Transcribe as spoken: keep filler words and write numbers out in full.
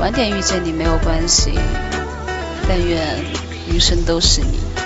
晚点遇见你没有关系，但愿余生都是你。